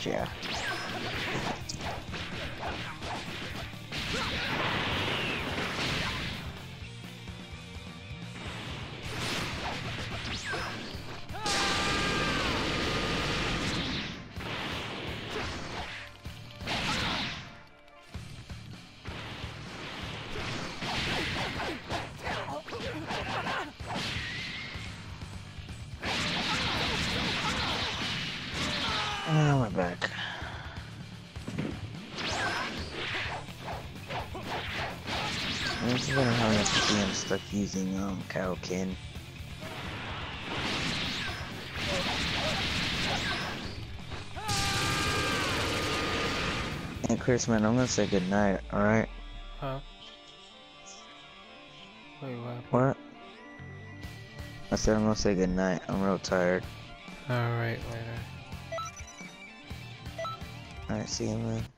Yeah. Oh, we're back. I'm just wondering how much I'm stuck using Kaioken. And Chris, man, I'm gonna say goodnight, alright? Huh? Wait, what? What? I said I'm gonna say goodnight. I'm real tired. Alright, later. Alright, see you, man.